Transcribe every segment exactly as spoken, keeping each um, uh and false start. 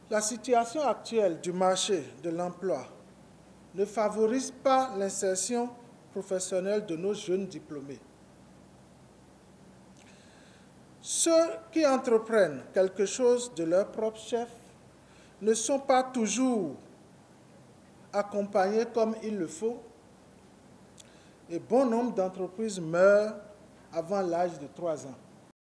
La situation actuelle du marché de l'emploi ne favorise pas l'insertion professionnelle de nos jeunes diplômés. Ceux qui entreprennent quelque chose de leur propre chef ne sont pas toujours accompagnés comme il le faut, et bon nombre d'entreprises meurent avant l'âge de trois ans.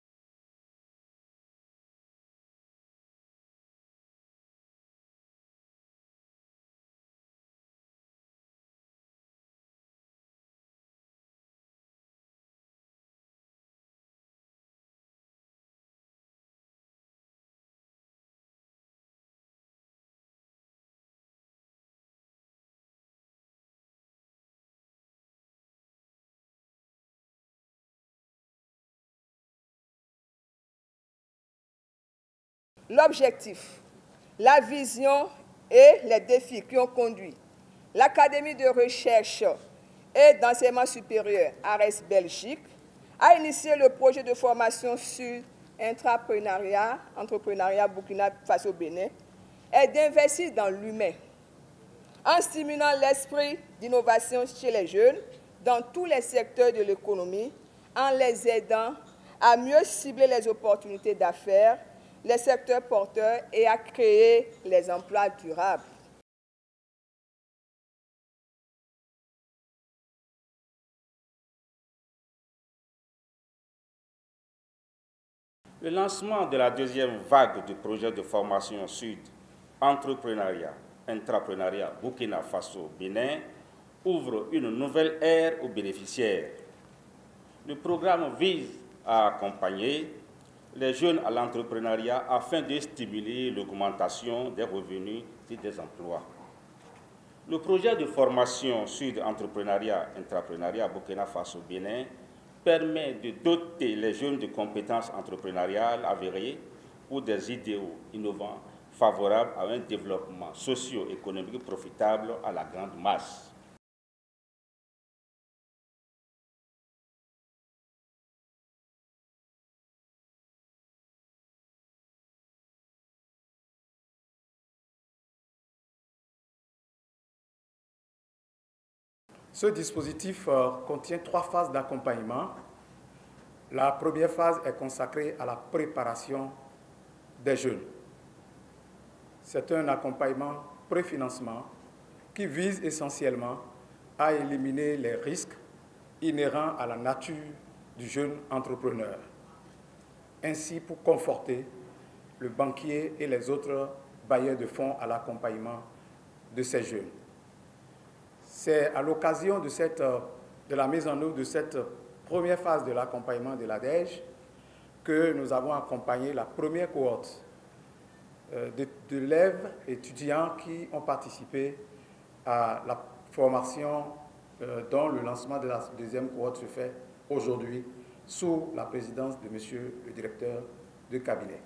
L'objectif, la vision et les défis qui ont conduit l'Académie de recherche et d'enseignement supérieur ARES Belgique à initier le projet de formation sur intrapreneuriat, entrepreneuriat Burkina Faso-Bénin, est d'investir dans l'humain en stimulant l'esprit d'innovation chez les jeunes dans tous les secteurs de l'économie, en les aidant à mieux cibler les opportunités d'affaires, les secteurs porteurs et à créer les emplois durables. Le lancement de la deuxième vague du projet de formation Sud Entrepreneuriat, Intrapreneuriat Burkina Faso-Bénin ouvre une nouvelle ère aux bénéficiaires. Le programme vise à accompagner les jeunes à l'entrepreneuriat afin de stimuler l'augmentation des revenus et des emplois. Le projet de formation Sud Entrepreneuriat Intrapreneuriat Burkina Faso-Bénin permet de doter les jeunes de compétences entrepreneuriales avérées pour des idéaux innovants favorables à un développement socio-économique profitable à la grande masse. Ce dispositif euh, contient trois phases d'accompagnement. La première phase est consacrée à la préparation des jeunes. C'est un accompagnement préfinancement qui vise essentiellement à éliminer les risques inhérents à la nature du jeune entrepreneur. Ainsi, pour conforter le banquier et les autres bailleurs de fonds à l'accompagnement de ces jeunes. C'est à l'occasion de, cette, de la mise en œuvre de cette première phase de l'accompagnement de l'A D E J que nous avons accompagné la première cohorte d'élèves étudiants qui ont participé à la formation dont le lancement de la deuxième cohorte se fait aujourd'hui sous la présidence de Monsieur le directeur de cabinet.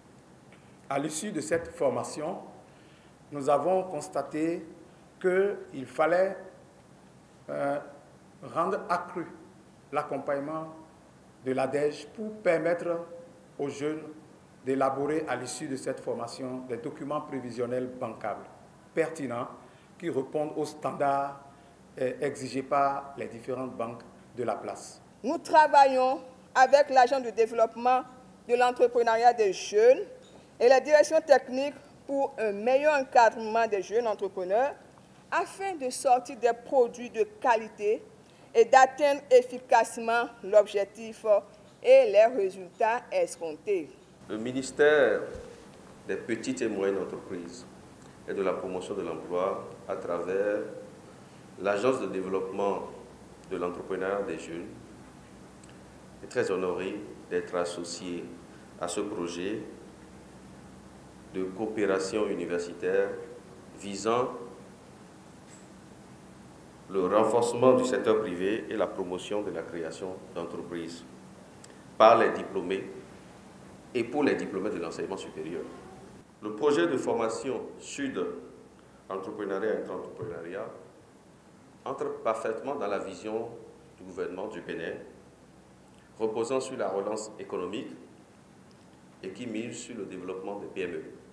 À l'issue de cette formation, nous avons constaté qu'il fallait euh, rendre accru l'accompagnement de l'A D E J pour permettre aux jeunes d'élaborer à l'issue de cette formation des documents prévisionnels bancables pertinents qui répondent aux standards eh, exigés par les différentes banques de la place. Nous travaillons avec l'agent de développement de l'entrepreneuriat des jeunes et la direction technique pour un meilleur encadrement des jeunes entrepreneurs afin de sortir des produits de qualité et d'atteindre efficacement l'objectif et les résultats escomptés. Le ministère des petites et moyennes entreprises et de la promotion de l'emploi, à travers l'Agence de développement de l'entrepreneuriat des jeunes, est très honoré d'être associé à ce projet de coopération universitaire visant le renforcement du secteur privé et la promotion de la création d'entreprises par les diplômés et pour les diplômés de l'enseignement supérieur. Le projet de formation Sud Entrepreneuriat et Intrapreneuriat entre parfaitement dans la vision du gouvernement du Bénin, reposant sur la relance économique et qui mise sur le développement des P M E.